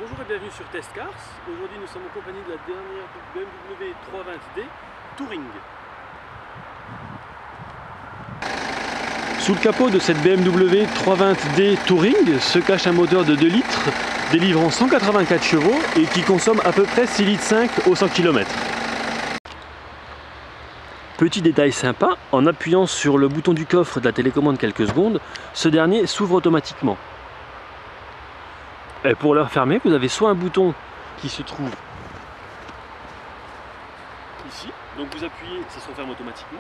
Bonjour et bienvenue sur Test Cars. Aujourd'hui nous sommes en compagnie de la dernière BMW 320D Touring. Sous le capot de cette BMW 320D Touring se cache un moteur de 2 litres délivrant 184 chevaux et qui consomme à peu près 6,5 litres au 100 km. Petit détail sympa, en appuyant sur le bouton du coffre de la télécommande quelques secondes, ce dernier s'ouvre automatiquement. Et pour le refermer, vous avez soit un bouton qui se trouve ici, donc vous appuyez, ça se referme automatiquement.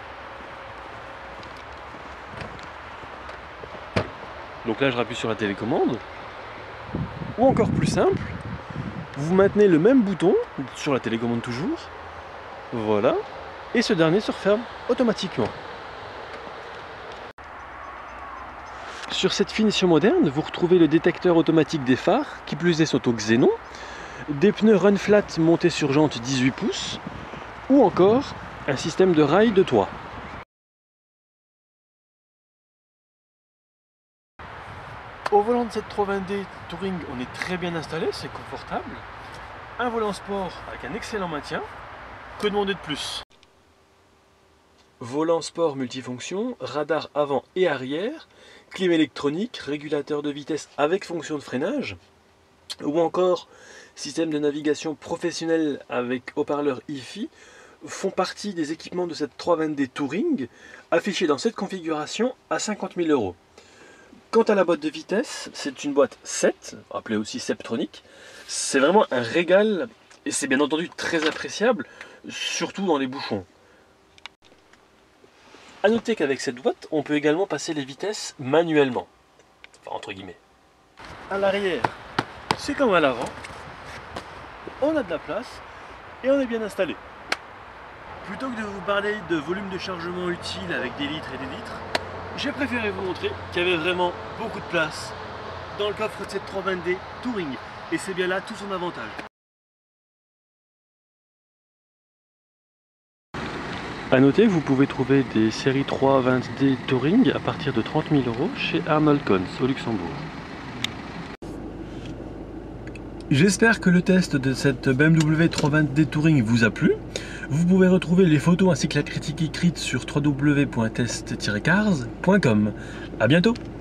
Donc là je rappuie sur la télécommande. Ou encore plus simple, vous maintenez le même bouton sur la télécommande toujours. Voilà. Et ce dernier se referme automatiquement. Sur cette finition moderne, vous retrouvez le détecteur automatique des phares, qui plus est sont au xénon, des pneus run flat montés sur jantes 18 pouces, ou encore un système de rails de toit. Au volant de cette 320D Touring, on est très bien installé, c'est confortable. Un volant sport avec un excellent maintien. Que demander de plus? Volant sport multifonction, radar avant et arrière, clim électronique, régulateur de vitesse avec fonction de freinage, ou encore système de navigation professionnel avec haut-parleur hi-fi, font partie des équipements de cette 320D Touring, affichés dans cette configuration à 50 000 €. Quant à la boîte de vitesse, c'est une boîte 7, appelée aussi Septronic. C'est vraiment un régal et c'est bien entendu très appréciable, surtout dans les bouchons. A noter qu'avec cette boîte, on peut également passer les vitesses manuellement, enfin entre guillemets. À l'arrière, c'est comme à l'avant, on a de la place et on est bien installé. Plutôt que de vous parler de volume de chargement utile avec des litres et des litres, j'ai préféré vous montrer qu'il y avait vraiment beaucoup de place dans le coffre de cette 320D Touring. Et c'est bien là tout son avantage. A noter, vous pouvez trouver des séries 320D Touring à partir de 30 000 € chez Arnold Cons au Luxembourg. J'espère que le test de cette BMW 320D Touring vous a plu. Vous pouvez retrouver les photos ainsi que la critique écrite sur www.test-cars.com. A bientôt!